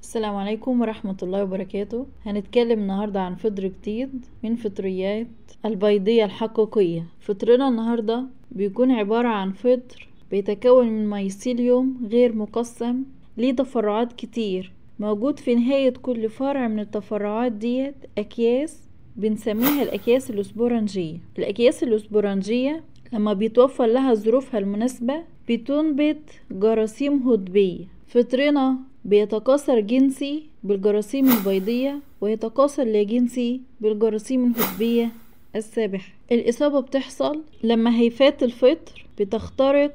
السلام عليكم ورحمة الله وبركاته. هنتكلم النهاردة عن فطر جديد من فطريات البيضية الحقيقية. فطرنا النهاردة بيكون عبارة عن فطر بيتكون من ميسيليوم غير مقسم، ليه تفرعات كتير. موجود في نهاية كل فرع من التفرعات ديت أكياس بنسميها الأكياس الأسبورنجية. الأكياس الأسبورنجية لما بيتوفر لها ظروفها المناسبة بتنبت جراثيم هضبية. فطرنا بيتكاثر جنسي بالجراثيم البيضية ويتكاثر لا جنسي بالجراثيم الهضبية السابحة. الإصابة بتحصل لما هيفات الفطر بتخترق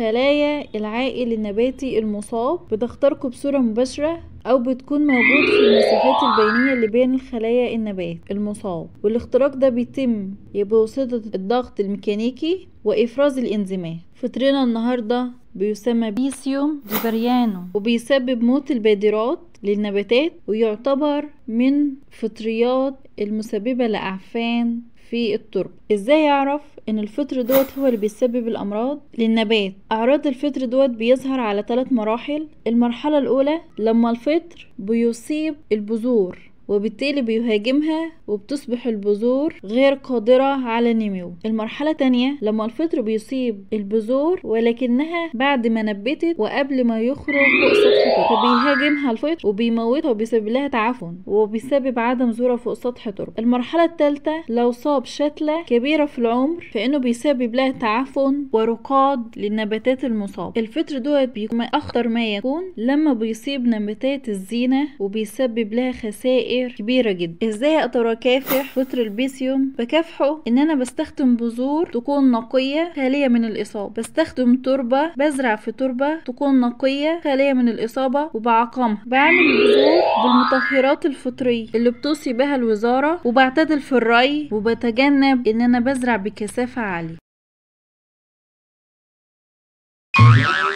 خلايا العائل النباتي المصاب، بتخترقه بصورة مباشرة أو بتكون موجود في المسافات البينية اللي بين الخلايا النبات المصاب، والاختراق ده بيتم بواسطة الضغط الميكانيكي وإفراز الإنزيمات. فطرنا النهاردة بيسمى بيسيوم جبريانو وبيسبب موت البادرات للنباتات، ويعتبر من فطريات المسببة لأعفان في التربة. ازاي يعرف ان الفطر دوت هو اللي بيسبب الامراض للنبات؟ اعراض الفطر دوت بيظهر على 3 مراحل. المرحلة الاولى لما الفطر بيصيب البذور وبالتالي بيهاجمها وبتصبح البذور غير قادرة على النمو. المرحلة الثانية لما الفطر بيصيب البذور ولكنها بعد ما نبتت وقبل ما يخرج فوق سطح تربة، فبيهاجمها الفطر وبيموتها وبيسبب لها تعفن وبيسبب عدم ظهورها فوق سطح تربة. المرحلة الثالثة لو صاب شتلة كبيرة في العمر فإنه بيسبب لها تعفن ورقاد للنباتات المصابة. الفطر دوت بيكون أخطر ما يكون لما بيصيب نباتات الزينة وبيسبب لها خسائر كبيرة جدا. ازاي اقدر اكافح فطر البيسيوم؟ بكافحه ان انا بستخدم بذور تكون نقية خالية من الاصابة، بستخدم تربة، بزرع في تربة تكون نقية خالية من الاصابة وبعقمها، بعمل البذور بالمطهرات الفطرية اللي بتوصي بها الوزارة، وبعتدل في الري وبتجنب ان انا بزرع بكثافة عالية.